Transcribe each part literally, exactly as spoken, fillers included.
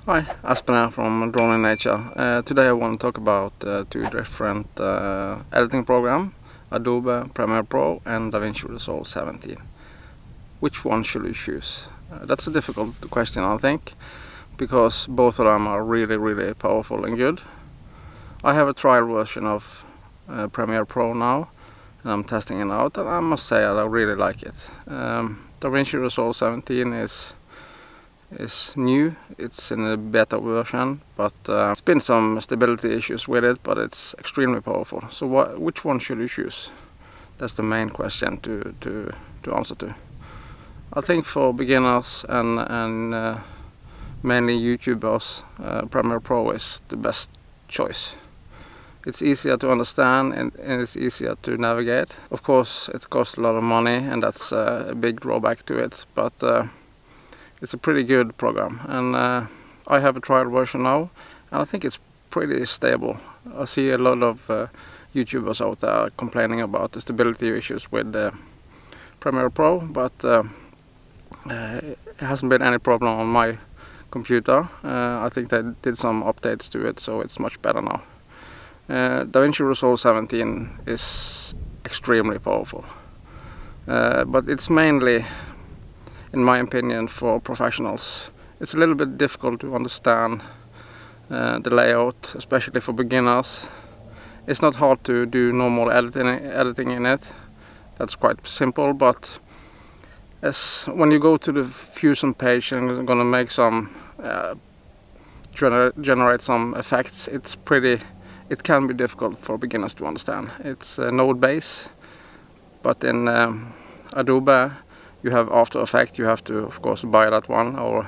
Hi, Aspen from Drone in Nature. Uh, today I want to talk about uh, two different uh, editing programs, Adobe Premiere Pro and Davinci Resolve seventeen. Which one should you choose? Uh, that's a difficult question, I think, because both of them are really, really powerful and good. I have a trial version of uh, Premiere Pro now, and I'm testing it out, and I must say I really like it. Um, Davinci Resolve seventeen is is new. It's in a beta version, but uh, it's been some stability issues with it, but it's extremely powerful. So what, which one should you choose? That's the main question to, to, to answer to. I think for beginners and, and uh, mainly YouTubers, uh, Premiere Pro is the best choice. It's easier to understand and, and it's easier to navigate. Of course, it costs a lot of money, and that's uh, a big drawback to it, but uh, it's a pretty good program, and uh, I have a trial version now, and I think it's pretty stable. I see a lot of uh, YouTubers out there complaining about the stability issues with the Premiere Pro, but uh, uh, it hasn't been any problem on my computer. Uh, I think they did some updates to it, so it's much better now. Uh, Davinci Resolve seventeen is extremely powerful, uh, but it's mainly, in my opinion, for professionals. It's a little bit difficult to understand uh, the layout, especially for beginners. It's not hard to do normal editing, editing in it. That's quite simple, but as when you go to the Fusion page and you're gonna make some, uh, gener generate some effects, it's pretty, it can be difficult for beginners to understand. It's uh, node-based, but in um, Adobe, you have After Effects. You have to, of course, buy that one or,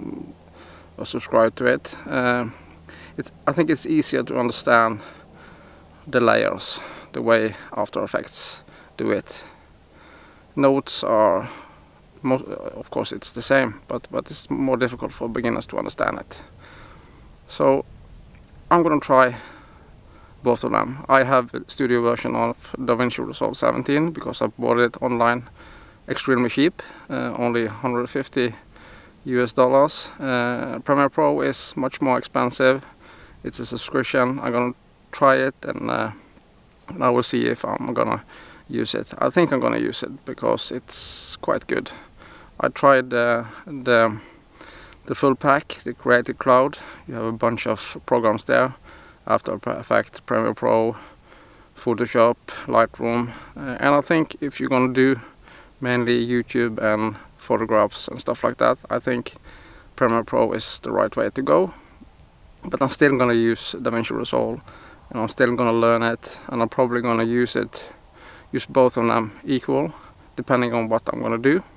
or subscribe to it. Uh, it's, I think it's easier to understand the layers, the way After Effects do it. Notes are, most, of course, it's the same, but, but it's more difficult for beginners to understand it. So I'm going to try both of them. I have a studio version of Davinci Resolve seventeen because I bought it online extremely cheap, uh, only one hundred fifty U S dollars. Uh, Premiere Pro is much more expensive. It's a subscription. I'm gonna try it, and uh, I will see if I'm gonna use it. I think I'm gonna use it because it's quite good. I tried uh, the the full pack, the Creative Cloud. You have a bunch of programs there: After Effects, Premiere Pro, Photoshop, Lightroom, uh, and I think if you're gonna do mainly YouTube and photographs and stuff like that, I think Premiere Pro is the right way to go. But I'm still gonna use Davinci Resolve, and I'm still gonna learn it, and I'm probably gonna use it, use both of them equal, depending on what I'm gonna do.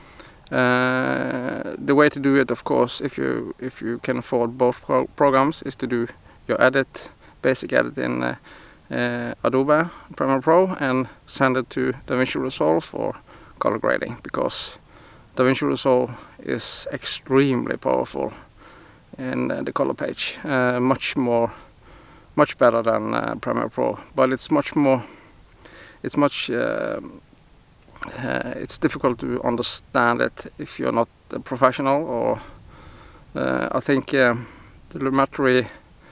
Uh, the way to do it, of course, if you if you can afford both pro programs, is to do your edit, basic edit in uh, uh, Adobe Premiere Pro, and send it to Davinci Resolve for color grading, because Davinci Resolve is extremely powerful in uh, the color page, uh, much more, much better than uh, Premiere Pro. But it's much more, it's much, uh, uh, it's difficult to understand it if you're not a professional. Or uh, I think uh, the Lumetri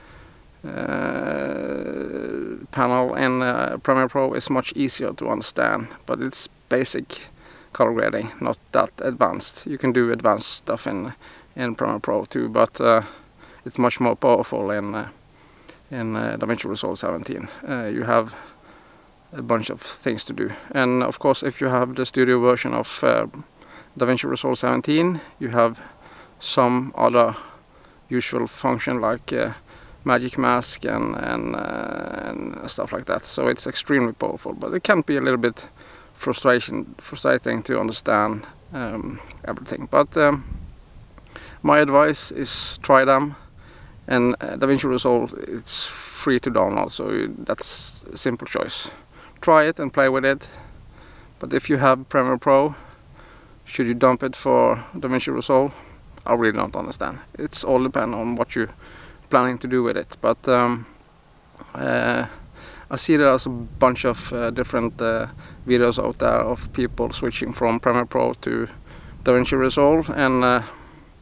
uh, panel in uh, Premiere Pro is much easier to understand, but it's basic color grading, not that advanced. You can do advanced stuff in in Premiere Pro too, but uh, it's much more powerful in uh, in uh, Davinci Resolve seventeen. Uh, you have a bunch of things to do, and of course, if you have the studio version of uh, Davinci Resolve seventeen, you have some other usual function like uh, magic mask and and, uh, and stuff like that. So it's extremely powerful, but it can be a little bit frustration frustrating to understand um, everything. But um, my advice is try them, and uh, Davinci Resolve, it's free to download, so you, that's a simple choice. Try it and play with it. But if you have Premiere Pro, should you dump it for Davinci Resolve? I really don't understand. It's all depend on what you're planning to do with it. But um, uh, I see there's a bunch of uh, different uh, videos out there of people switching from Premiere Pro to Davinci Resolve, and uh,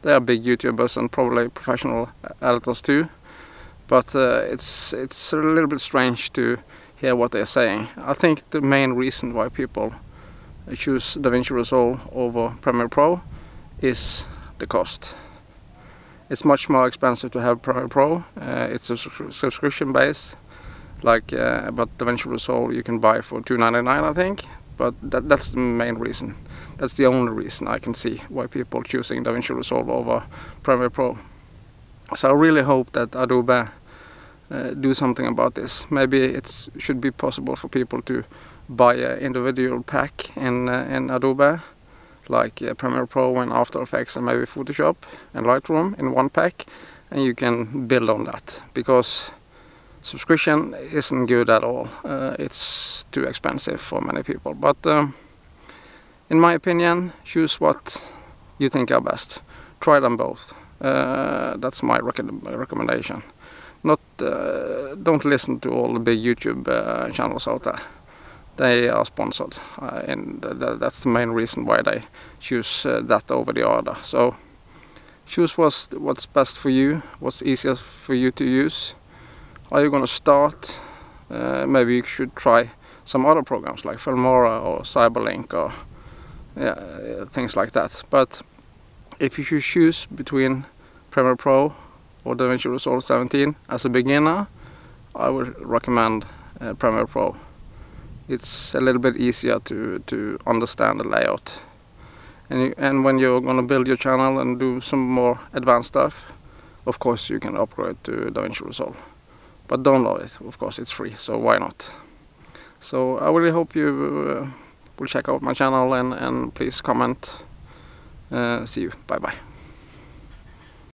They are big YouTubers and probably professional editors too, but uh, it's it's a little bit strange to hear what they're saying. I think the main reason why people choose Davinci Resolve over Premiere Pro is the cost. It's much more expensive to have Premiere Pro. Uh, it's a subscription based, like uh, but Davinci Resolve you can buy for two ninety-nine, I think. But that, that's the main reason. That's the only reason I can see why people are choosing Davinci Resolve over Premiere Pro. So I really hope that Adobe uh, do something about this. Maybe it should be possible for people to buy an individual pack in, uh, in Adobe, like uh, Premiere Pro and After Effects and maybe Photoshop and Lightroom in one pack, and you can build on that, because subscription isn't good at all. Uh, it's too expensive for many people. But um, in my opinion, choose what you think are best. Try them both. Uh, that's my rec recommendation. Not uh, don't listen to all the big YouTube uh, channels out there. They are sponsored, uh, and th that's the main reason why they choose uh, that over the other. So choose what's what's best for you, what's easiest for you to use. Are you going to start? Uh, maybe you should try some other programs like Filmora or Cyberlink or yeah, things like that. But if you should choose between Premiere Pro or Davinci Resolve seventeen as a beginner, I would recommend uh, Premiere Pro. It's a little bit easier to, to understand the layout. And, you, and when you're going to build your channel and do some more advanced stuff, of course you can upgrade to Davinci Resolve. But download it, of course it's free, so why not? So I really hope you uh, will check out my channel, and, and please comment. Uh, see you, bye bye.